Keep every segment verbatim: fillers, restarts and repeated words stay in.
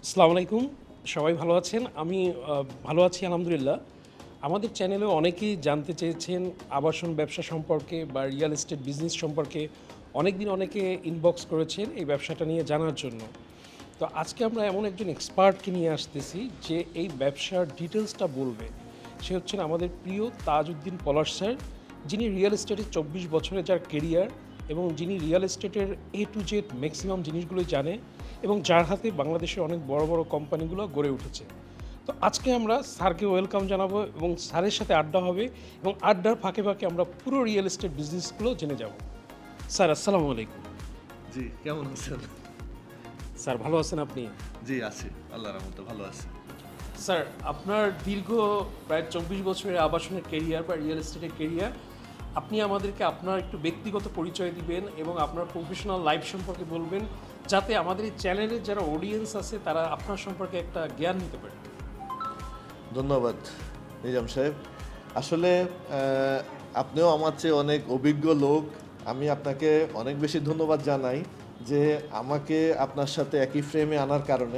আসসালামু আলাইকুম। সবাই ভালো আছেন? আমি আ ভালো আছি আলহামদুলিল্লাহ। আমাদের চ্যানেলে অনেকেই জানতে চেয়েছেন আবাসন ব্যবসা সম্পর্কে বা রিয়াল এস্টেট বিজনেস সম্পর্কে। অনেকদিন অনেকে ইনবক্স করেছেন এই ব্যবসাটা নিয়ে জানার জন্য। তো আজকে আমরা এমন একজন এক্সপার্টকে নিয়ে আসতেছি যে এই ব্যবসার ডিটেইলসটা বলবে। সে হচ্ছেন আমাদের প্রিয় তাজউদ্দিন পলাশ স্যার, যিনি রিয়েল এস্টেটে চব্বিশ বছরের যার কেরিয়ার এবং যিনি রিয়েল এস্টেটের এ টু জেড ম্যাক্সিমাম জিনিসগুলোই জানে এবং যার হাতে বাংলাদেশের অনেক বড় বড় কোম্পানিগুলো গড়ে উঠেছে। তো আজকে আমরা স্যারকে ওয়েলকাম জানাবো এবং স্যারের সাথে আড্ডা হবে এবং আড্ডার ফাঁকে ফাঁকে আমরা পুরো রিয়েল এস্টেট বিজনেসগুলো জেনে যাব। স্যার আসসালামু আলাইকুম। জি, কেমন আছেন? স্যার ভালো আছেন আপনি? জি, আছি। আল্লাহর রহমতে ভালো আছি। স্যার আপনার দীর্ঘ প্রায় চব্বিশ বছরের আবাসনের কেরিয়ার বা রিয়েল এস্টেটের কেরিয়ার, আপনি আমাদেরকে আপনার একটু ব্যক্তিগত পরিচয় দিবেন এবং আপনার প্রফেশনাল লাইফ সম্পর্কে বলবেন, যাতে আমাদের এই চ্যানেলের যারা অডিয়েন্স আছে তারা আপনার সম্পর্কে একটা জ্ঞান নিতে পারে। ধন্যবাদ নিজাম সাহেব। আসলে আহ, আপনিও আমার চেয়ে অনেক অভিজ্ঞ লোক। আমি আপনাকে অনেক বেশি ধন্যবাদ জানাই যে আমাকে আপনার সাথে একই ফ্রেমে আনার কারণে।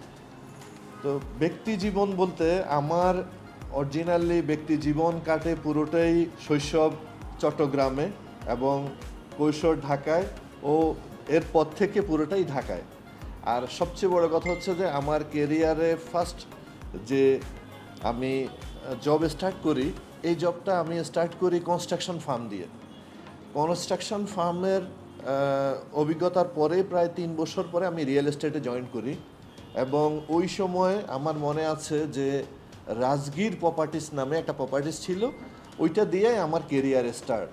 তো ব্যক্তি জীবন বলতে আমার অরিজিনালি ব্যক্তি জীবন কাটে পুরোটাই শৈশব চট্টগ্রামে এবং কৈশোর ঢাকায় ও এরপর থেকে পুরোটাই ঢাকায়। আর সবচেয়ে বড় কথা হচ্ছে যে আমার কেরিয়ারে ফার্স্ট যে আমি জব স্টার্ট করি, এই জবটা আমি স্টার্ট করি কনস্ট্রাকশন ফার্ম দিয়ে। কনস্ট্রাকশন ফার্মের অভিজ্ঞতার পরে প্রায় তিন বছর পরে আমি রিয়েল এস্টেটে জয়েন করি এবং ওই সময় আমার মনে আছে যে রাজগীর প্রপার্টিস নামে একটা প্রপার্টিস ছিল, ওইটা দিয়ে আমার কেরিয়ার স্টার্ট।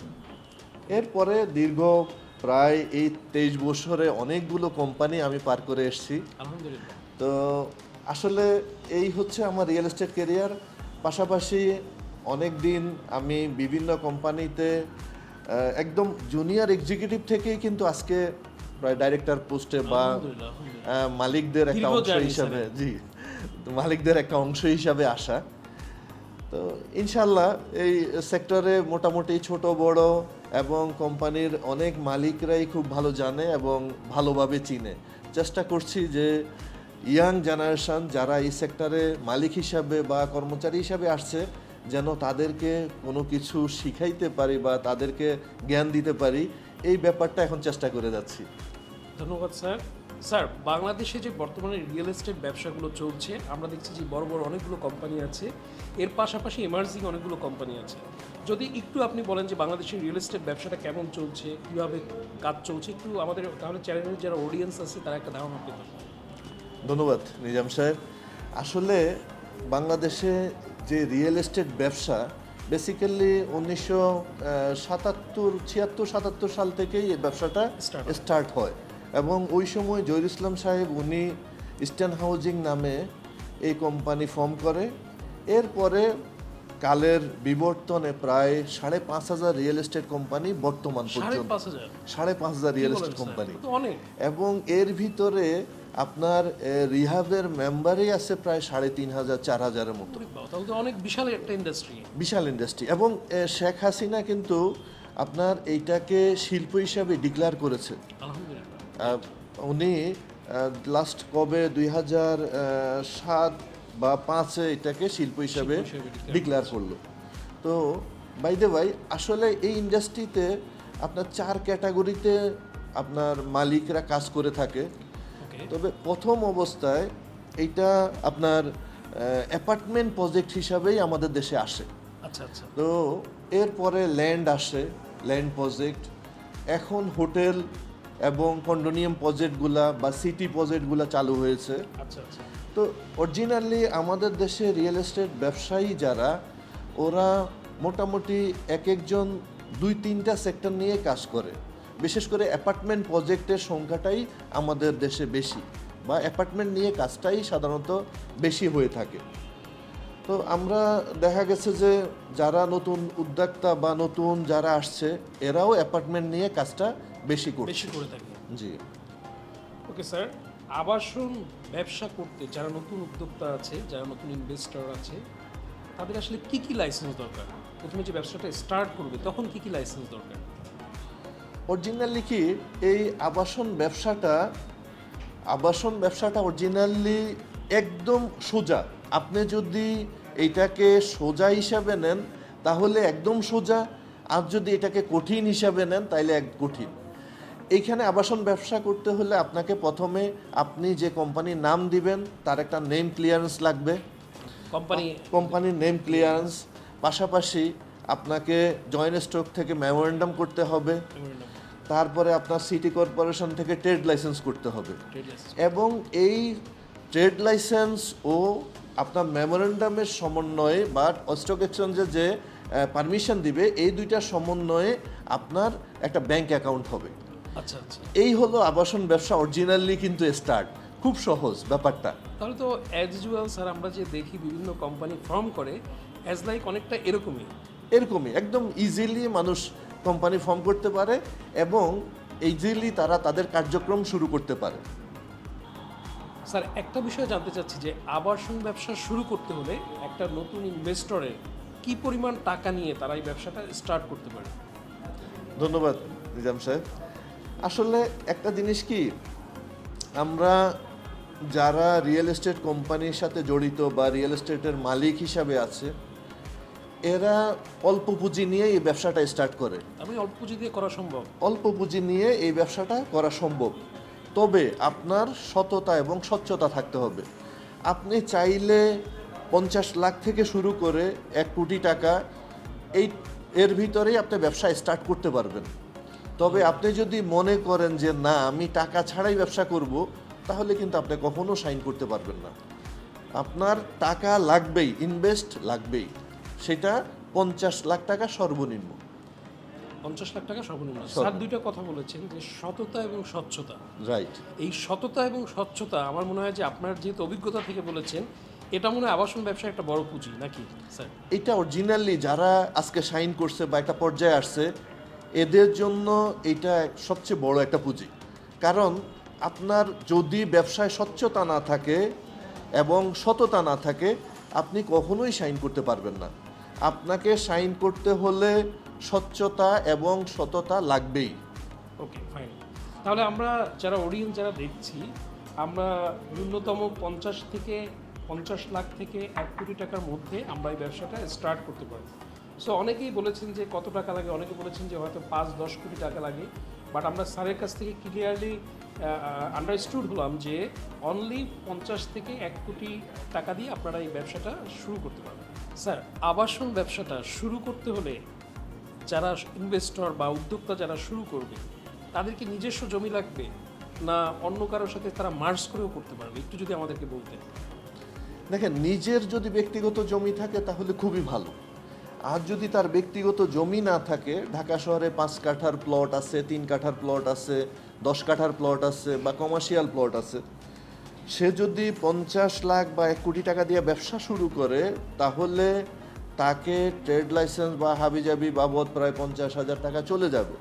এরপরে দীর্ঘ প্রায় এই তেইশ বছরে অনেকগুলো কোম্পানি আমি পার করে এসেছি। আলহামদুলিল্লাহ। তো আসলে এই হচ্ছে আমার রিয়েল এস্টেট কেরিয়ার। পাশাপাশি অনেক দিন আমি বিভিন্ন কোম্পানিতে একদম জুনিয়র এক্সিকিউটিভ থেকেই কিন্তু আজকে প্রায় ডাইরেক্টর পোস্টে বা মালিকদের একটা অংশ হিসাবে, জি মালিকদের একটা অংশ হিসাবে আসা। তো ইনশাল্লাহ এই সেক্টরে মোটামুটি ছোট বড় এবং কোম্পানির অনেক মালিকরাই খুব ভালো জানে এবং ভালোভাবে চিনে। চেষ্টা করছি যে ইয়াং জেনারেশন যারা এই সেক্টরে মালিক হিসাবে বা কর্মচারী হিসাবে আসছে, যেন তাদেরকে কোনো কিছু শিখাইতে পারি বা তাদেরকে জ্ঞান দিতে পারি, এই ব্যাপারটা এখন চেষ্টা করে যাচ্ছি। ধন্যবাদ স্যার। স্যার বাংলাদেশে যে বর্তমানে রিয়েল এস্টেট ব্যবসাগুলো চলছে, আমরা দেখছি যে বড় বড় অনেকগুলো কোম্পানি আছে, এর পাশাপাশি এমার্জিং অনেকগুলো কোম্পানি আছে। যদি একটু আপনি বলেন যে বাংলাদেশের রিয়েল এস্টেট ব্যবসাটা কেমন চলছে, কীভাবে কাজ চলছে, একটু আমাদের তাহলে চ্যানেলের যারা অডিয়েন্স আছে তারা একটা ধারণা পেতে। ধন্যবাদ নিজাম সাহেব। আসলে বাংলাদেশে যে রিয়েল এস্টেট ব্যবসা বেসিক্যালি উনিশশো সাতাত্তর ছিয়াত্তর সাতাত্তর সাল থেকেই এই ব্যবসাটা স্টার্ট হয় এবং ওই সময় জহির ইসলাম সাহেব উনি ইস্টার্ন হাউজিং নামে এই কোম্পানি ফর্ম করে। এরপরে কালের বিবর্তনে প্রায় সাড়ে পাঁচ হাজার রিয়েল এস্টেট কোম্পানি বর্তমান পর্যন্ত, সাড়ে পাঁচ হাজার রিয়েল এস্টেট কোম্পানি, এবং এর ভিতরে আপনার রিহাবের মেম্বারই আছে প্রায় সাড়ে তিন হাজার চার হাজারের মতো। অনেক বিশাল একটা ইন্ডাস্ট্রি, বিশাল ইন্ডাস্ট্রি। এবং শেখ হাসিনা কিন্তু আপনার এইটাকে শিল্প হিসাবে ডিক্লেয়ার করেছে। উনি লাস্ট কবে দুই হাজার সাত বা পাঁচে এটাকে শিল্প হিসাবে ডিক্লেয়ার করলো। তো বাই দ্য ওয়ে আসলে এই ইন্ডাস্ট্রিতে আপনার চার ক্যাটাগরিতে আপনার মালিকরা কাজ করে থাকে। তবে প্রথম অবস্থায় এইটা আপনার অ্যাপার্টমেন্ট প্রজেক্ট হিসাবেই আমাদের দেশে আসে। আচ্ছা আচ্ছা। তো এরপরে ল্যান্ড আসে, ল্যান্ড প্রজেক্ট, এখন হোটেল এবং কন্ডোনিয়াম প্রজেক্টগুলা বা সিটি প্রজেক্টগুলা চালু হয়েছে। আচ্ছা আচ্ছা। তো অরিজিনালি আমাদের দেশে রিয়েল এস্টেট ব্যবসায়ী যারা, ওরা মোটামুটি এক একজন দুই তিনটা সেক্টর নিয়ে কাজ করে। বিশেষ করে অ্যাপার্টমেন্ট প্রজেক্টের সংখ্যাটাই আমাদের দেশে বেশি, বা অ্যাপার্টমেন্ট নিয়ে কাজটাই সাধারণত বেশি হয়ে থাকে। তো আমরা দেখা গেছে যে যারা নতুন উদ্যোক্তা বা নতুন যারা আসছে, এরাও অ্যাপার্টমেন্ট নিয়ে কাজটা বেশি করে বেশি করে থাকে। জি ওকে স্যার, আবাসন ব্যবসা করতে যারা নতুন উদ্যোক্তা আছে, যারা নতুন ইনভেস্টর আছে, তাদের আসলে কি কি লাইসেন্স দরকার? প্রথমে যে ব্যবসাটা স্টার্ট করবে তখন কি কি লাইসেন্স দরকার? অরিজিনালি কি এই আবাসন ব্যবসাটা আবাসন ব্যবসাটা অরিজিনালি একদম সোজা। আপনি যদি এইটাকে সোজা হিসাবে নেন তাহলে একদম সোজা, আর যদি এটাকে কঠিন হিসাবে নেন তাহলে এক কঠিন। এইখানে আবাসন ব্যবসা করতে হলে আপনাকে প্রথমে আপনি যে কোম্পানির নাম দিবেন তার একটা নেম ক্লিয়ারেন্স লাগবে, কোম্পানি কোম্পানির নেম ক্লিয়ারেন্স। পাশাপাশি আপনাকে জয়েন্ট স্টক থেকে মেমোরেন্ডাম করতে হবে, তারপরে আপনার সিটি কর্পোরেশন থেকে ট্রেড লাইসেন্স করতে হবে, এবং এই ট্রেড লাইসেন্স ও আপনার মেমোরেন্ডামের সমন্বয়ে বা স্টক এক্সচেঞ্জে যে পারমিশন দিবে এই দুইটার সমন্বয়ে আপনার একটা ব্যাংক অ্যাকাউন্ট হবে। আচ্ছা আচ্ছা, এই হলো আবাসন ব্যবসা অরিজিনালি কিন্তু স্টার্ট। খুব সহজ ব্যাপারটা। তাহলে তো অ্যাজ ইউজুয়াল স্যার আমরা যে দেখি বিভিন্ন কোম্পানি ফর্ম করে অ্যাজ লাইক অনেকটা এরকমই এরকমই একদম ইজিলি মানুষ কোম্পানি ফর্ম করতে পারে এবং ইজিলি তারা তাদের কার্যক্রম শুরু করতে পারে। স্যার একটা বিষয় জানতে চাচ্ছি যে আবাসন ব্যবসা শুরু করতে হলে একটা নতুন ইনভেস্টরের কি পরিমাণ টাকা নিয়ে তারা এই ব্যবসাটা স্টার্ট করতে পারে? ধন্যবাদ নিজাম সাহেব। আসলে একটা জিনিস কি, আমরা যারা রিয়েল এস্টেট কোম্পানির সাথে জড়িত বা রিয়েল এস্টেটের মালিক হিসাবে আছে, এরা অল্প পুঁজি নিয়ে এই ব্যবসাটা স্টার্ট করে। আমি অল্প পুঁজি দিয়ে করা সম্ভব? অল্প পুঁজি নিয়ে এই ব্যবসাটা করা সম্ভব, তবে আপনার সততা এবং স্বচ্ছতা থাকতে হবে। আপনি চাইলে পঞ্চাশ লাখ থেকে শুরু করে এক কোটি টাকা এই এর ভিতরেই আপনি ব্যবসা স্টার্ট করতে পারবেন। তবে আপনি যদি মনে করেন যে না আমি টাকা ছাড়াই ব্যবসা করব, তাহলে কিন্তু আপনি কখনো সাইন করতে পারবেন না। আপনার টাকা লাগবেই, ইনভেস্ট লাগবেই, সেটা পঞ্চাশ লাখ টাকা সর্বনিম্ন। পঞ্চাশ লাখ টাকা সর্বনিম্ন। স্যার দুইটা কথা বলেছেন যে সততা এবং স্বচ্ছতা, রাইট। এই সততা এবং স্বচ্ছতা আমার মনে হয় যে আপনার যেহেতু অভিজ্ঞতা থেকে বলেছেন এটা মনে হয় আবাসন ব্যবসায় একটা বড় পুঁজি নাকি স্যার? এটা অরিজিনালি যারা আজকে সাইন করছে বা একটা পর্যায়ে আসছে এদের জন্য এটা সবচেয়ে বড় একটা পুঁজি। কারণ আপনার যদি ব্যবসায় স্বচ্ছতা না থাকে এবং সততা না থাকে, আপনি কখনোই সাইন করতে পারবেন না। আপনাকে সাইন করতে হলে স্বচ্ছতা এবং সততা লাগবেই। Okay fine. তাহলে আমরা যারা অডিয়েন্স যারা দেখছি, আমরা ন্যূনতম পঞ্চাশ থেকে পঞ্চাশ লাখ থেকে এক কোটি টাকার মধ্যে আমরা এই ব্যবসাটা স্টার্ট করতে পারব। সো অনেকেই বলেছেন যে কত টাকা লাগে, অনেকে বলেছেন যে হয়তো পাঁচ দশ কোটি টাকা লাগে, বাট আমরা স্যারের কাছ থেকে ক্লিয়ারলি আন্ডারস্টুড হলাম যে অনলি পঞ্চাশ থেকে এক কোটি টাকা দিয়ে আপনারা এই ব্যবসাটা শুরু করতে পারবেন। স্যার আবাসন ব্যবসাটা শুরু করতে হলে যারা ইনভেস্টর বা উদ্যোক্তা যারা শুরু করবে তাদের কি নিজস্ব জমি লাগবে, না অন্য কারোর সাথে তারা মার্জ করেও করতে পারবে? একটু যদি আমাদেরকে বলতেন। দেখেন, নিজের যদি ব্যক্তিগত জমি থাকে তাহলে খুবই ভালো। আর যদি তার ব্যক্তিগত জমি না থাকে, ঢাকা শহরে পাঁচ কাঠার প্লট আছে, তিন কাঠার প্লট আছে, দশ কাঠার প্লট আছে বা কমার্শিয়াল প্লট আছে, সে যদি পঞ্চাশ লাখ বা এক কোটি টাকা দিয়ে ব্যবসা শুরু করে তাহলে তাকে ট্রেড লাইসেন্স বা হাবিজাবি বাবদ প্রায় পঞ্চাশ হাজার টাকা চলে যাবে।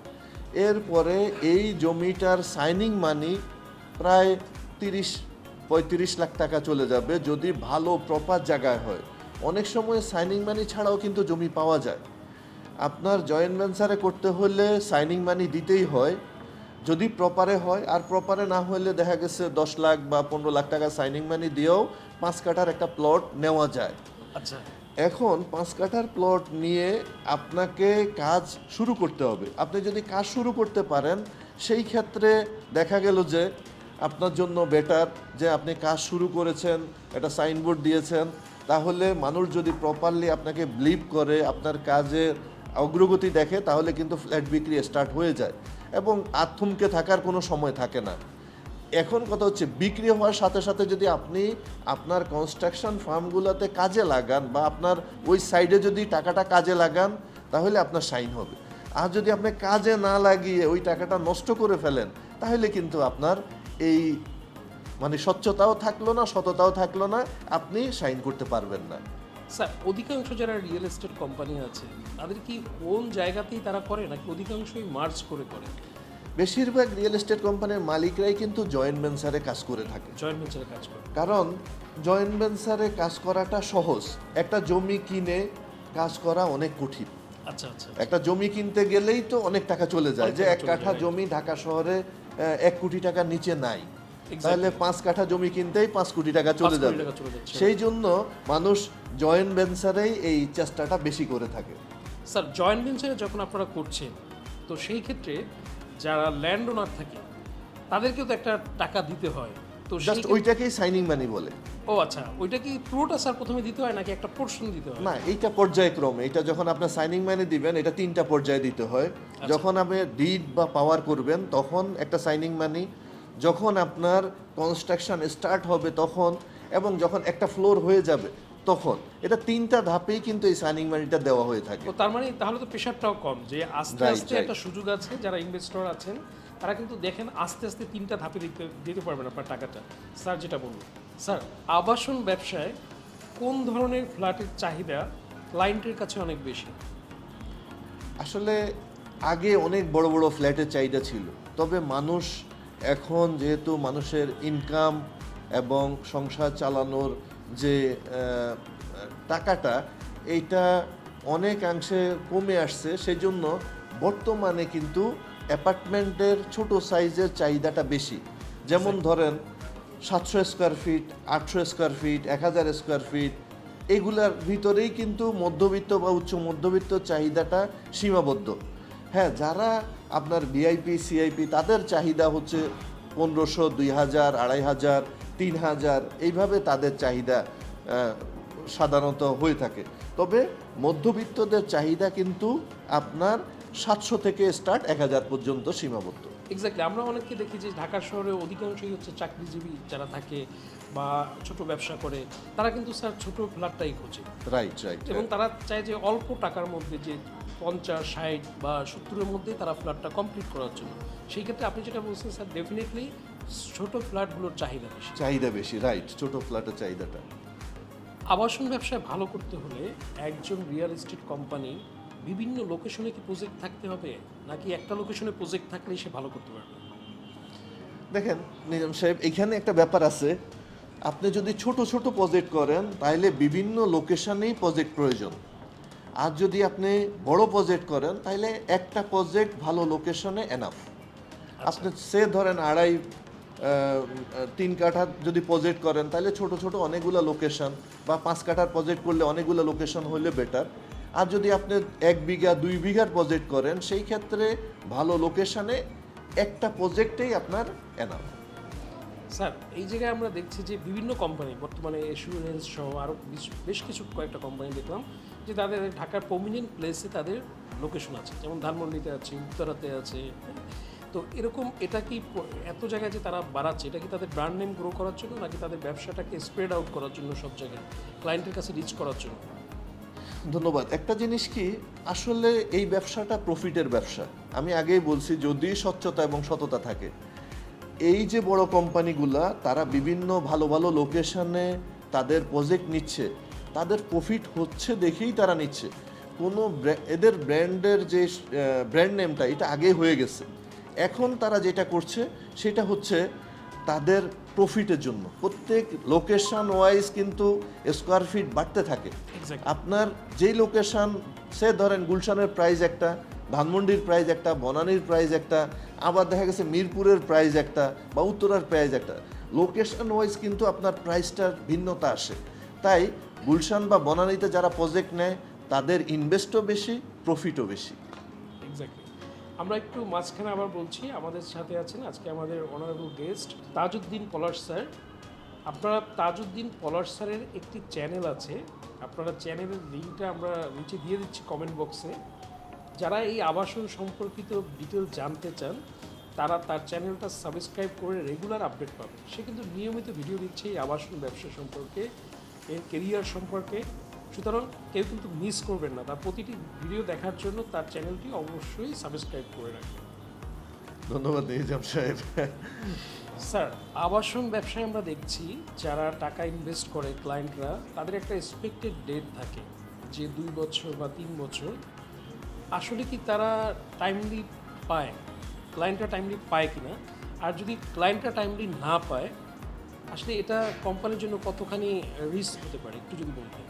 এরপরে এই জমিটার সাইনিং মানি প্রায় তিরিশ পঁয়ত্রিশ লাখ টাকা চলে যাবে যদি ভালো প্রপার জায়গায় হয়। অনেক সময় সাইনিং মানি ছাড়াও কিন্তু জমি পাওয়া যায়। আপনার জয়েন্ট ভেঞ্চারে করতে হলে সাইনিং মানি দিতেই হয় যদি প্রপারে হয়, আর প্রপারে না হলে দেখা গেছে দশ লাখ বা পনেরো লাখ টাকা সাইনিং মানি দিয়েও পাঁচ কাঠার একটা প্লট নেওয়া যায়। আচ্ছা, এখন পাঁচ কাঠার প্লট নিয়ে আপনাকে কাজ শুরু করতে হবে। আপনি যদি কাজ শুরু করতে পারেন সেই ক্ষেত্রে দেখা গেল যে আপনার জন্য বেটার যে আপনি কাজ শুরু করেছেন, একটা সাইনবোর্ড দিয়েছেন, তাহলে মানুষ যদি প্রপারলি আপনাকে বিলিভ করে, আপনার কাজের অগ্রগতি দেখে, তাহলে কিন্তু ফ্ল্যাট বিক্রি স্টার্ট হয়ে যায় এবং আর থমকে থাকার কোনো সময় থাকে না। এখন কথা হচ্ছে বিক্রি হওয়ার সাথে সাথে যদি আপনি আপনার কনস্ট্রাকশন ফার্মগুলোতে কাজে লাগান বা আপনার ওই সাইডে যদি টাকাটা কাজে লাগান তাহলে আপনার সাইন হবে। আর যদি আপনি কাজে না লাগিয়ে ওই টাকাটা নষ্ট করে ফেলেন তাহলে কিন্তু আপনার এই মানে স্বচ্ছতাও থাকলো না, সততাও থাকলো না, আপনি সাইন করতে পারবেন না। স্যার অধিকাংশ যারা রিয়েল এস্টেট কোম্পানি আছে তাদের কি কোন জায়গাতেই তারা করে নাকি অধিকাংশই মার্জ করে করে? বেশিরভাগ রিয়েল এস্টেট কোম্পানির মালিকরাই কিন্তু জয়েন্ট ভেঞ্চারে কাজ করে থাকে। জয়েন্ট ভেঞ্চারে কাজ করে কারণ জয়েন্ট ভেঞ্চারে কাজ করাটা সহজ। একটা জমি কিনে কাজ করা অনেক কঠিন। আচ্ছা আচ্ছা, একটা জমি কিনতে গেলেই তো অনেক টাকা চলে যায়, যে এক কাঠা জমি ঢাকা শহরে এক কোটি টাকার নিচে নাই। তাহলে পাঁচ কাঠা জমি কিনতেই পাঁচ কোটি টাকা চলে যাবে। সেই জন্য মানুষ জয়েন্ট ভেঞ্চারেই এই চেষ্টাটা বেশি করে থাকে। স্যার, জয়েন্ট ভেঞ্চারে যখন আপনারা করছেন, তো সেই ক্ষেত্রে যারা ল্যান্ড ওনার থাকে তাদেরকেও তো একটা টাকা দিতে হয়, তো জাস্ট ওইটাকেই সাইনিং মানি বলে। ও আচ্ছা, ওইটা কি পুরোটা স্যার প্রথমে দিতে হয় নাকি একটা পোর্শন দিতে হয়? না, এইটা পর্যায়ক্রমে। এটা যখন আপনার সাইনিং মানি দিবেন, এটা তিনটা পর্যায়ে দিতে হয়। যখন আপনি ডিড বা পাওয়ার করবেন তখন একটা সাইনিং মানি, যখন আপনার কনস্ট্রাকশন স্টার্ট হবে তখন, এবং যখন একটা ফ্লোর হয়ে যাবে তখন। এটা তিনটা ধাপেই কিন্তু এই সাইনিং মানিটা দেওয়া হয়ে থাকে। তো তার মানে তাহলে তো প্রেশারটাও কম, যে আস্তে আস্তে একটা সুযোগ আছে, যারা ইনভেস্টর আছেন তারা কিন্তু দেখেন আস্তে আস্তে তিনটা ধাপে দিতে দিতে পারবেন আপনার টাকাটা। স্যার যেটা বলুন, স্যার আবাসন ব্যবসায় কোন ধরনের ফ্ল্যাটের চাহিদা ক্লায়েন্টের কাছে অনেক বেশি? আসলে আগে অনেক বড় বড় ফ্ল্যাটের চাহিদা ছিল, তবে মানুষ এখন যেহেতু মানুষের ইনকাম এবং সংসার চালানোর যে টাকাটা, এইটা অনেকাংশে কমে আসছে, সেই জন্য বর্তমানে কিন্তু অ্যাপার্টমেন্টের ছোট সাইজের চাহিদাটা বেশি। যেমন ধরেন সাতশো স্কোয়ার ফিট, আটশো স্কোয়ার ফিট, এক হাজার স্কোয়ার ফিট, এগুলার ভিতরেই কিন্তু মধ্যবিত্ত বা উচ্চ মধ্যবিত্ত চাহিদাটা সীমাবদ্ধ। হ্যাঁ, যারা আপনার ভিআইপি সিআইপি তাদের চাহিদা হচ্ছে পনেরোশো, দুই হাজার, আড়াই হাজার, তিন হাজার, এইভাবে তাদের চাহিদা সাধারণত হয়ে থাকে। তবে মধ্যবিত্তদের চাহিদা কিন্তু আপনার সাতশো থেকে স্টার্ট এক হাজার পর্যন্ত সীমাবদ্ধ। এক্স্যাক্টলি, আমরা অনেককে দেখি যে ঢাকা শহরে অধিকাংশই হচ্ছে চাকরিজীবী যারা থাকে বা ছোট ব্যবসা করে, তারা কিন্তু স্যার ছোট ফ্ল্যাটটাই খোঁজে। রাইট রাইট এবং তারা চায় যে অল্প টাকার মধ্যে, যে পঞ্চাশ, ষাট বা সত্তরের মধ্যে তারা ফ্ল্যাটটা কমপ্লিট করার জন্য। সেই ক্ষেত্রে আপনি যেটা বলছেন স্যার, ডেফিনেটলি ছোট ফ্ল্যাটগুলোর চাহিদা বেশি। চাহিদা বেশি, রাইট, ছোট ফ্ল্যাটের চাহিদাটা। আবাসন ব্যবসায় ভালো করতে হলে একজন রিয়েল এস্টেট কোম্পানি বিভিন্ন লোকেশনে কি প্রজেক্ট থাকতে হবে, নাকি একটা লোকেশনে প্রজেক্ট থাকলেই সে ভালো করতে পারবে? দেখেন নিজাম সাহেব, এখানে একটা ব্যাপার আছে। আপনি যদি ছোট ছোট প্রজেক্ট করেন তাহলে বিভিন্ন লোকেশনেই প্রজেক্ট প্রয়োজন। আর যদি আপনি বড় প্রজেক্ট করেন তাহলে একটা প্রজেক্ট ভালো লোকেশনে এনাফ। আপনি সে ধরেন আড়াই তিন কাঠার যদি প্রজেক্ট করেন তাহলে ছোট ছোট অনেকগুলো লোকেশন, বা পাঁচ কাঠার প্রজেক্ট করলে অনেকগুলো লোকেশন হলে বেটার। আর যদি আপনি এক বিঘা দুই বিঘার প্রজেক্ট করেন সেই ক্ষেত্রে ভালো লোকেশনে একটা প্রজেক্টেই আপনার এনাফ। স্যার, এই জায়গায় আমরা দেখছি যে বিভিন্ন কোম্পানি বর্তমানে এসুরেন্স সহ আরও বেশ কিছু কয়েকটা কোম্পানি দেখলাম যে তাদের ঢাকার প্রমিনেন্ট প্লেসে তাদের লোকেশন আছে, যেমন ধানমন্ডিতে আছে, উত্তরাতে আছে। তো এরকম এটা কি এত জায়গায় যে তারা বাড়াচ্ছে, এটা কি তাদের ব্র্যান্ড নেম গ্রো করার জন্য, নাকি তাদের ব্যবসাটাকে স্প্রেড আউট করার জন্য, সব জায়গায় ক্লায়েন্টের কাছে রিচ করার জন্য? ধন্যবাদ। একটা জিনিস কি, আসলে এই ব্যবসাটা প্রফিটের ব্যবসা। আমি আগেই বলছি, যদি স্বচ্ছতা এবং সততা থাকে, এই যে বড় কোম্পানিগুলা তারা বিভিন্ন ভালো ভালো লোকেশনে তাদের প্রজেক্ট নিচ্ছে, তাদের প্রফিট হচ্ছে দেখেই তারা নিচ্ছে। কোনো এদের ব্র্যান্ডের যে ব্র্যান্ড নেমটা এটা আগে হয়ে গেছে। এখন তারা যেটা করছে সেটা হচ্ছে তাদের প্রফিটের জন্য প্রত্যেক লোকেশন ওয়াইজ কিন্তু স্কোয়ার ফিট বাড়তে থাকে। আপনার যেই লোকেশন, সে ধরেন গুলশানের প্রাইস একটা, ধানমন্ডির প্রাইস একটা, বনানীর প্রাইস একটা, আবার দেখা গেছে মিরপুরের প্রাইস একটা বা উত্তরার প্রাইস একটা। লোকেশন ওয়াইজ কিন্তু আপনার প্রাইসটার ভিন্নতা আসে। তাই গুলশান বা বনানীতে যারা প্রজেক্ট নেয় তাদের ইনভেস্টও বেশি, প্রফিটও বেশি। এক্স্যাক্টলি। আমরা একটু মাঝখানে আবার বলছি, আমাদের সাথে আছেন আজকে আমাদের honourable guest Tajuddin Palash sir. আপনারা তাজউদ্দিন পলাশ স্যারের একটি চ্যানেল আছে, আপনারা চ্যানেলের লিঙ্কটা আমরা নিচে দিয়ে দিচ্ছি কমেন্ট বক্সে। যারা এই আবাসন সম্পর্কিত ডিটেল জানতে চান তারা তার চ্যানেলটা সাবস্ক্রাইব করে রেগুলার আপডেট পাবে। সে কিন্তু নিয়মিত ভিডিও দিচ্ছে এই আবাসন ব্যবসা সম্পর্কে, এর কেরিয়ার সম্পর্কে। সুতরাং কেউ কিন্তু মিস করবেন না, তার প্রতিটি ভিডিও দেখার জন্য তার চ্যানেলটি অবশ্যই সাবস্ক্রাইব করে রাখবেন। ধন্যবাদ নিজাম সাহেব। স্যার, আবাসন ব্যবসায় আমরা দেখছি যারা টাকা ইনভেস্ট করে ক্লায়েন্টরা, তাদের একটা এক্সপেক্টেড ডেট থাকে যে দুই বছর বা তিন বছর। আসলে কি তারা টাইমলি পায়, ক্লায়েন্টরা টাইমলি পায় কিনা? আর যদি ক্লায়েন্টরা টাইমলি না পায়, আসলে এটা কোম্পানির জন্য কতখানি রিস্ক হতে পারে, একটু যদি বলতেন।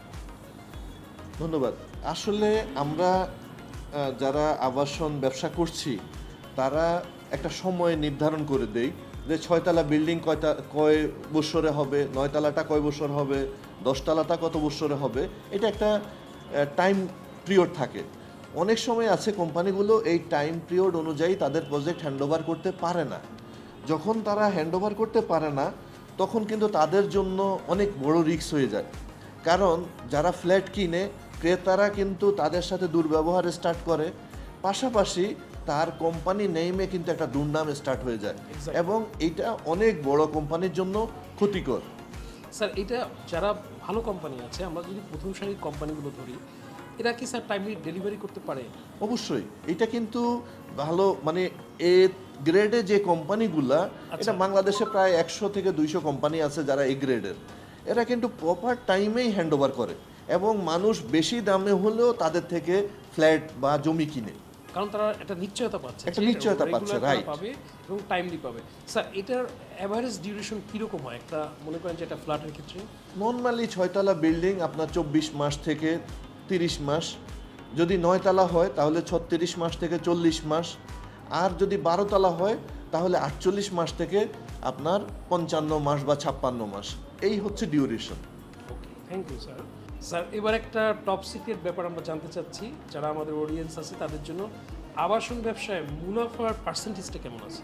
ধন্যবাদ। আসলে আমরা যারা আবাসন ব্যবসা করছি তারা একটা সময় নির্ধারণ করে দেই যে ছয়তলা বিল্ডিং কয়টা কয় বছরে হবে, নয়তলাটা কয় বছর হবে, দশতলাটা কত বছরে হবে, এটা একটা টাইম পিরিয়ড থাকে। অনেক সময় আছে কোম্পানিগুলো এই টাইম পিরিয়ড অনুযায়ী তাদের প্রজেক্ট হ্যান্ডওভার করতে পারে না। যখন তারা হ্যান্ডওভার করতে পারে না তখন কিন্তু তাদের জন্য অনেক বড় রিস্ক হয়ে যায়। কারণ যারা ফ্ল্যাট কিনে ক্রেতারা কিন্তু তাদের সাথে দুর্ব্যবহার স্টার্ট করে, পাশাপাশি তার কোম্পানি নেইমে কিন্তু একটা দুর্নাম স্টার্ট হয়ে যায় এবং এটা অনেক বড় কোম্পানির জন্য ক্ষতিকর। স্যার এটা যারা ভালো কোম্পানি আছে, আমরা যদি প্রথম সারির কোম্পানিগুলো ধরি, এরা কি স্যার টাইমলি ডেলিভারি করতে পারে? অবশ্যই এটা কিন্তু ভালো, মানে এ গ্রেডে যে কোম্পানিগুলা, এটা বাংলাদেশে প্রায় একশো থেকে দুইশো কোম্পানি আছে যারা এ গ্রেডের, এরা কিন্তু প্রপার টাইমেই হ্যান্ড ওভার করে এবং মানুষ বেশি দামে হলেও তাদের থেকে ফ্ল্যাট বা জমি কিনে, কারণ তারা একটা নিশ্চয়তা পাচ্ছে, একটা নিশ্চয়তা পাচ্ছে, রাইট, পাবে এবং টাইমলি পাবে। স্যার এটার অ্যাভারেজ ডিউরেশন কীরকম হয় একটা, মনে করেন যে একটা ফ্ল্যাটের ক্ষেত্রে? নর্মালি ছয়তলা বিল্ডিং আপনার চব্বিশ মাস থেকে তিরিশ মাস, যদি নয়তলা হয় তাহলে ছত্রিশ মাস থেকে চল্লিশ মাস, আর যদি বারোতলা হয় তাহলে আটচল্লিশ মাস থেকে আপনার পঞ্চান্ন মাস বা ছাপ্পান্ন মাস, এই হচ্ছে duration. Okay, thank you sir. Sir এবার একটা টপ সিক্রেট ব্যাপার আমরা জানতে চাচ্ছি, যারা আমাদের অডিয়েন্স আছে তাদের জন্য, আবাসন ব্যবসায় মুনাফার পার্সেন্টেজটা কেমন আছে?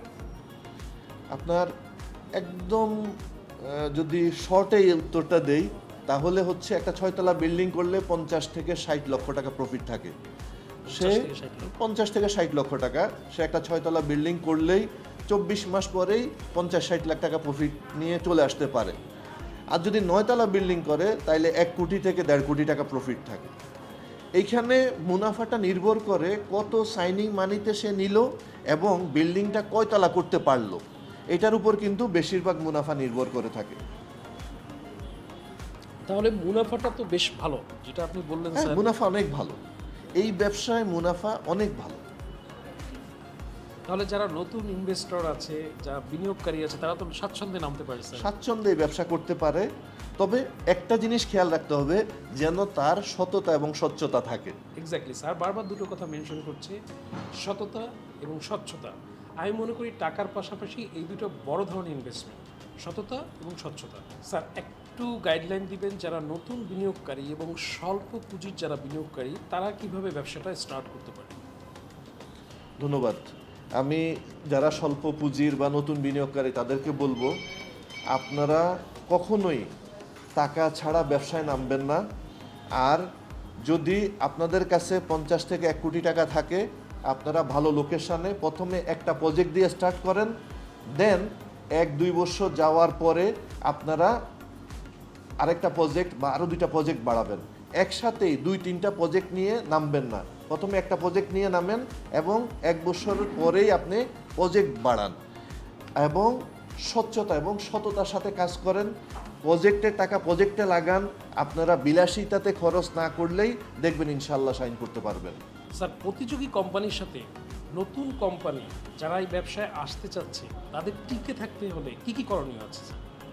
আপনার একদম যদি শর্টে উত্তরটা দেই তাহলে হচ্ছে একটা ছয়তলা বিল্ডিং করলে পঞ্চাশ থেকে ষাট লক্ষ টাকা প্রফিট থাকে। সে পঞ্চাশ থেকে ষাট লক্ষ টাকা সে একটা ছয়তলা বিল্ডিং করলেই চব্বিশ মাস পরেই পঞ্চাশ ষাট লাখ টাকা প্রফিট নিয়ে চলে আসতে পারে। আর যদি নয়তলা বিল্ডিং করে তাইলে এক কোটি থেকে দেড় কোটি টাকা প্রফিট থাকে। এইখানে মুনাফাটা নির্ভর করে কত সাইনিং মানিতে সে নিল এবং বিল্ডিংটা কয়তলা করতে পারলো, এটার উপর কিন্তু বেশিরভাগ মুনাফা নির্ভর করে থাকে। তাহলে মুনাফাটা তো বেশ ভালো, যেটা আপনি বললেন স্যার। মুনাফা অনেক ভালো, এই ব্যবসায় মুনাফা অনেক ভালো। তাহলে যারা নতুন ইনভেস্টর আছে, যারা বিনিয়োগকারী আছে, তারা তো স্বাচ্ছন্দ্যে নামতে পারে স্যার। স্বাচ্ছন্দ্যে ব্যবসা করতে পারে, তবে একটা জিনিস খেয়াল রাখতে হবে যেন তার সততা এবং স্বচ্ছতা থাকে। এক্স্যাক্টলি স্যার, বারবার দুটো কথা মেনশন করছে, সততা এবং স্বচ্ছতা। আমি মনে করি টাকার পাশাপাশি এই দুটো বড় ধরনের ইনভেস্টমেন্ট, সততা এবং স্বচ্ছতা। স্যার একটু গাইডলাইন দিবেন যারা নতুন বিনিয়োগকারী এবং স্বল্প পুঁজির যারা বিনিয়োগকারী, তারা কিভাবে ব্যবসাটা স্টার্ট করতে পারে? ধন্যবাদ। আমি যারা স্বল্প পুঁজির বা নতুন বিনিয়োগকারী তাদেরকে বলবো, আপনারা কখনোই টাকা ছাড়া ব্যবসায় নামবেন না। আর যদি আপনাদের কাছে পঞ্চাশ থেকে এক কোটি টাকা থাকে, আপনারা ভালো লোকেশানে প্রথমে একটা প্রজেক্ট দিয়ে স্টার্ট করেন, দেন এক দুই বছর যাওয়ার পরে আপনারা আরেকটা প্রজেক্ট বা আরও দুইটা প্রজেক্ট বাড়াবেন। একসাথেই দুই তিনটা প্রজেক্ট নিয়ে নামবেন না, প্রথমে একটা প্রজেক্ট নিয়ে নামেন এবং এক বছরের পরেই আপনি প্রজেক্ট বাড়ান এবং স্বচ্ছতা এবং সততার সাথে কাজ করেন। প্রজেক্টের টাকা প্রজেক্টে লাগান, আপনারা বিলাসিতাতে খরচ না করলেই দেখবেন ইনশাল্লাহ সাইন করতে পারবেন। স্যার প্রতিযোগী কোম্পানির সাথে নতুন কোম্পানি যারা এই ব্যবসায় আসতে চাচ্ছে, তাদের টিকে থাকতে হলে কি কি করণীয় আছে?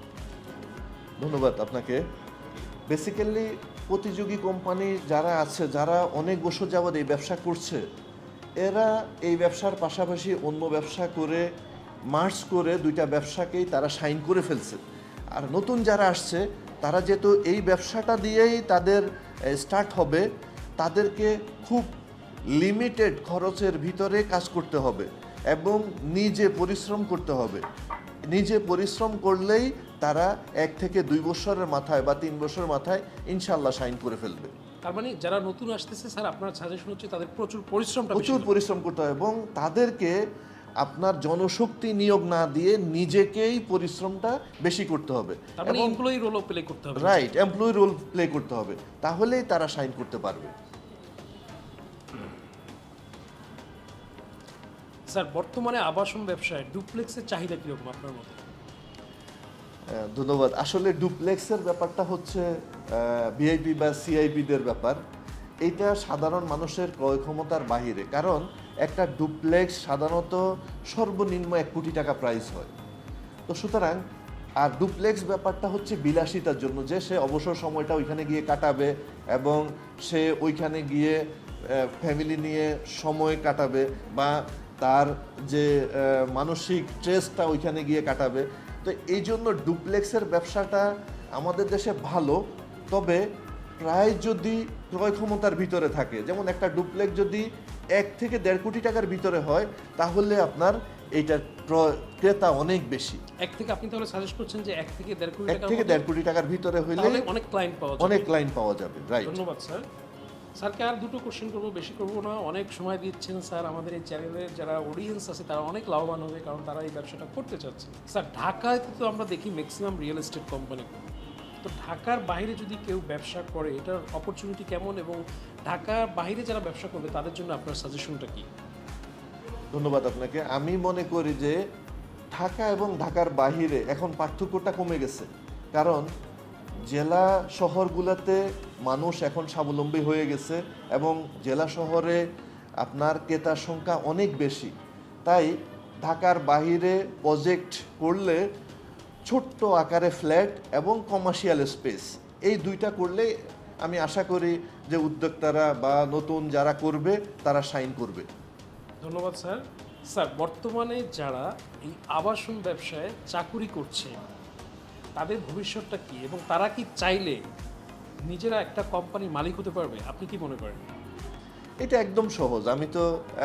ধন্যবাদ আপনাকে। বেসিক্যালি প্রতিযোগী কোম্পানি যারা আছে, যারা অনেক বছর যাবৎ এই ব্যবসা করছে, এরা এই ব্যবসার পাশাপাশি অন্য ব্যবসা করে মার্জ করে দুইটা ব্যবসাকেই তারা সাইন করে ফেলছে। আর নতুন যারা আসছে তারা যেহেতু এই ব্যবসাটা দিয়েই তাদের স্টার্ট হবে, তাদেরকে খুব লিমিটেড খরচের ভিতরে কাজ করতে হবে এবং নিজে পরিশ্রম করতে হবে। নিজে পরিশ্রম করলেই তারা এক থেকে দুই বছরের মাথায় বা তিন বছরের মাথায় ইনশাল্লাহ সাইন করে ফেলবে। তার মানে যারা নতুন আসতেছে স্যার, আপনার সাজেশন হচ্ছে তাদের প্রচুর পরিশ্রম প্রচুর পরিশ্রম করতে হবে এবং তাদেরকে আপনার জনশক্তি নিয়োগ না দিয়ে নিজেকেই পরিশ্রমটা বেশি করতে হবে। তার মানে এমপ্লয়ি রোল প্লে করতে হবে। রাইট, এমপ্লয়ি রোল প্লে করতে হবে, তাহলেই তারা সাইন করতে পারবে। স্যার বর্তমানে আবাসন ব্যবসায় ডুপ্লেক্সের চাহিদা কীরকম আপনার মতে? ধন্যবাদ। আসলে ডুপ্লেক্সের ব্যাপারটা হচ্ছে ভিআইপি বা সিআইপিদের ব্যাপার। এইটা সাধারণ মানুষের ক্রয় ক্ষমতার বাহিরে, কারণ একটা ডুপ্লেক্স সাধারণত সর্বনিম্ন এক কোটি টাকা প্রাইস হয়। তো সুতরাং আর ডুপ্লেক্স ব্যাপারটা হচ্ছে বিলাসিতার জন্য, যে সে অবসর সময়টা ওইখানে গিয়ে কাটাবে এবং সে ওইখানে গিয়ে ফ্যামিলি নিয়ে সময় কাটাবে বা তার যে মানসিক স্ট্রেসটা ওইখানে গিয়ে কাটাবে। তো এই জন্য ডুপ্লেক্সের ব্যবসাটা আমাদের দেশে ভালো, তবে প্রায় যদি ক্রয় ক্ষমতার ভিতরে থাকে, যেমন একটা ডুপ্লেক্স যদি এক থেকে দেড় কোটি টাকার ভিতরে হয়, তাহলে আপনার এইটার ক্রেতা অনেক বেশি। এক থেকে আপনি তাহলে সাজেস্ট করছেন যে এক থেকে দেড় কোটি এক থেকে দেড় কোটি টাকার ভিতরে হইলে অনেক ক্লায়েন্ট পাওয়া যাবে, অনেক ক্লায়েন্ট পাওয়া যাবে। রাইট, ধন্যবাদ স্যার। স্যারকে আর দুটো কোশ্চেন করবো, বেশি করবো না। অনেক সময় দিচ্ছেন স্যার, আমাদের এই চ্যানেলের যারা অডিয়েন্স আছে তারা অনেক লাভবান হবে, কারণ তারা এই ব্যবসাটা করতে চাচ্ছে। স্যার ঢাকায় তো আমরা দেখি ম্যাক্সিমাম রিয়েল এস্টেট কোম্পানি, তো ঢাকার বাইরে যদি কেউ ব্যবসা করে এটার অপরচুনিটি কেমন, এবং ঢাকার বাইরে যারা ব্যবসা করবে তাদের জন্য আপনার সাজেশনটা কি? ধন্যবাদ আপনাকে। আমি মনে করি যে ঢাকা এবং ঢাকার বাহিরে এখন পার্থক্যটা কমে গেছে, কারণ জেলা শহরগুলোতে মানুষ এখন স্বাবলম্বী হয়ে গেছে এবং জেলা শহরে আপনার ক্রেতার সংখ্যা অনেক বেশি। তাই ঢাকার বাহিরে প্রজেক্ট করলে ছোট্ট আকারে ফ্ল্যাট এবং কমার্শিয়াল স্পেস, এই দুইটা করলে আমি আশা করি যে উদ্যোক্তারা বা নতুন যারা করবে তারা সাইন করবে। ধন্যবাদ স্যার। স্যার বর্তমানে যারা এই আবাসন ব্যবসায় চাকুরি করছে তাদের ভবিষ্যৎটা কি, এবং তারা কি চাইলে নিজেরা একটা কোম্পানির মালিক হতে পারবে? আপনি কি মনে করেন? এটা একদম সহজ। আমি তো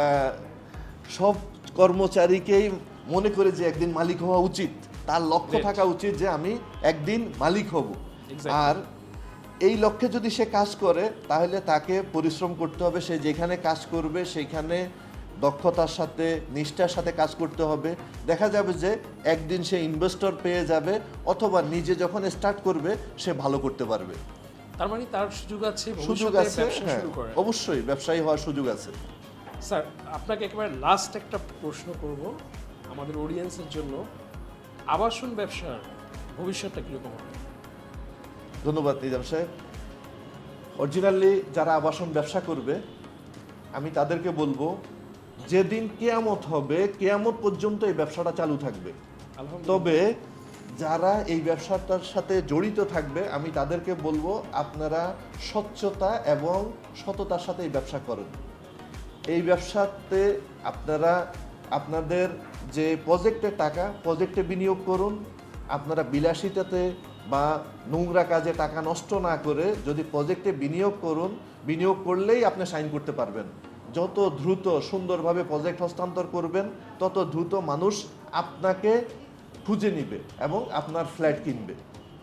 সব কর্মচারীকেই মনে করি যে একদিন মালিক হওয়া উচিত, তার লক্ষ্য থাকা উচিত যে আমি একদিন মালিক হব। আর এই লক্ষ্যে যদি সে কাজ করে তাহলে তাকে পরিশ্রম করতে হবে, সে যেখানে কাজ করবে সেখানে দক্ষতার সাথে নিষ্ঠার সাথে কাজ করতে হবে। দেখা যাবে যে একদিন সে ইনভেস্টর পেয়ে যাবে, অথবা নিজে যখন স্টার্ট করবে সে ভালো করতে পারবে। তার মানে তার সুযোগ আছে, সুযোগ আছে, হ্যাঁ অবশ্যই ব্যবসায়ী হওয়ার সুযোগ আছে। স্যার আপনাকে একেবারে লাস্ট একটা প্রশ্ন করব আমাদের অডিয়েন্সের জন্য, আবাসন ব্যবসার ভবিষ্যৎটা কীরকম হবে? ধন্যবাদ নিজাম সাহেব। অরিজিনালি যারা আবাসন ব্যবসা করবে আমি তাদেরকে বলবো, যেদিন কেয়ামত হবে কেয়ামত পর্যন্ত এই ব্যবসাটা চালু থাকবে। তবে যারা এই ব্যবসাটার সাথে জড়িত থাকবে আমি তাদেরকে বলবো আপনারা স্বচ্ছতা এবং সততার সাথে এই ব্যবসা করুন। এই ব্যবসাতে আপনারা আপনাদের যে প্রজেক্টের টাকা প্রজেক্টে বিনিয়োগ করুন। আপনারা বিলাসিতাতে বা নোংরা কাজে টাকা নষ্ট না করে যদি প্রজেক্টে বিনিয়োগ করুন, বিনিয়োগ করলেই আপনি সাইন করতে পারবেন। যত দ্রুত সুন্দরভাবে প্রজেক্ট হস্তান্তর করবেন তত দ্রুত মানুষ আপনাকে খুঁজে নিবে এবং আপনার ফ্ল্যাট কিনবে।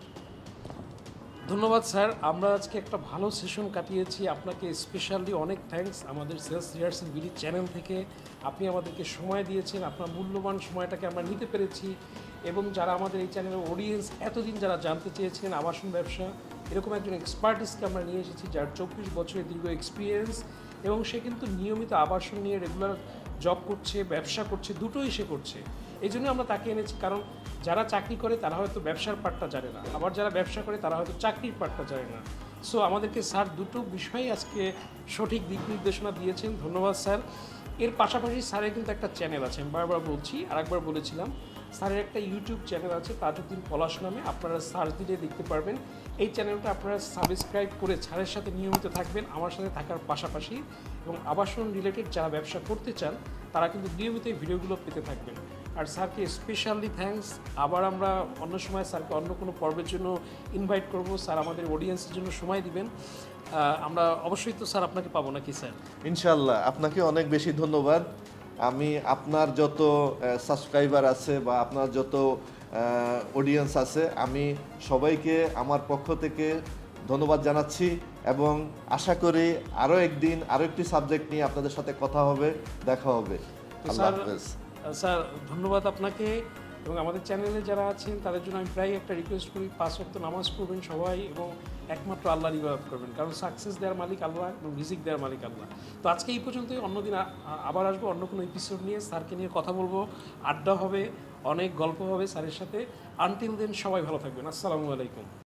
ধন্যবাদ স্যার, আমরা আজকে একটা ভালো সেশন কাটিয়েছি। আপনাকে স্পেশালি অনেক থ্যাঙ্কস। আমাদের সেলস রিহার্সাল বিডি চ্যানেল থেকে আপনি আমাদেরকে সময় দিয়েছেন, আপনার মূল্যবান সময়টাকে আমরা নিতে পেরেছি। এবং যারা আমাদের এই চ্যানেলের অডিয়েন্স এতদিন যারা জানতে চেয়েছিলেন আবাসন ব্যবসা, এরকম একজন এক্সপার্টিসকে আমরা নিয়ে এসেছি যার চব্বিশ বছরের দীর্ঘ এক্সপিরিয়েন্স, এবং সে কিন্তু নিয়মিত আবাসন নিয়ে রেগুলার জব করছে, ব্যবসা করছে, দুটোই সে করছে। এই জন্য আমরা তাকে এনেছি, কারণ যারা চাকরি করে তারা হয়তো ব্যবসার পার্টটা জানে না, আবার যারা ব্যবসা করে তারা হয়তো চাকরির পার্টটা জানে না। সো আমাদেরকে স্যার দুটো বিষয়ই আজকে সঠিক দিক নির্দেশনা দিয়েছেন। ধন্যবাদ স্যার। এর পাশাপাশি স্যারের কিন্তু একটা চ্যানেল আছে, আমি বারবার বলছি, আর একবার বলেছিলাম, স্যারের একটা ইউটিউব চ্যানেল আছে তাজউদ্দিন পলাশ নামে, আপনারা সার্চ দিলে দেখতে পারবেন। এই চ্যানেলটা আপনারা সাবস্ক্রাইব করে স্যারের সাথে নিয়মিত থাকবেন, আমার সাথে থাকার পাশাপাশি, এবং আবাসন রিলেটেড যারা ব্যবসা করতে চান তারা কিন্তু নিয়মিত এই ভিডিওগুলো পেতে থাকবেন। আর স্যারকে স্পেশালি থ্যাঙ্কস। আবার আমরা অন্য সময় স্যারকে অন্য কোনো পর্বের জন্য ইনভাইট করব, স্যার আমাদের অডিয়েন্সের জন্য সময় দিবেন। আমরা অবশ্যই তো স্যার আপনাকে পাবো নাকি স্যার? ইনশাল্লাহ, আপনাকে অনেক বেশি ধন্যবাদ। আমি আপনার যত সাবস্ক্রাইবার আছে বা আপনার যত অডিয়েন্স আছে আমি সবাইকে আমার পক্ষ থেকে ধন্যবাদ জানাচ্ছি, এবং আশা করি আরও একদিন আরও একটি সাবজেক্ট নিয়ে আপনাদের সাথে কথা হবে, দেখা হবে। আল্লাহ হাফেজ। স্যার ধন্যবাদ আপনাকে, এবং আমাদের চ্যানেলে যারা আছেন তাদের জন্য আমি প্রায় একটা রিকোয়েস্ট করি, পাঁচ ওয়াক্ত নামাজ পড়বেন সবাই, এবং একমাত্র আল্লাহর ইবাদত করবেন, কারণ সাকসেস দেওয়ার মালিক আল্লাহ এবং রিজিক দেওয়ার মালিক আল্লাহ। তো আজকে এই পর্যন্তই, অন্যদিন আবার আসবো অন্য কোনো এপিসোড নিয়ে, স্যারকে নিয়ে কথা বলবো, আড্ডা হবে, অনেক গল্প হবে স্যারের সাথে। আনটিল দেন সবাই ভালো থাকবেন। আসসালামু আলাইকুম।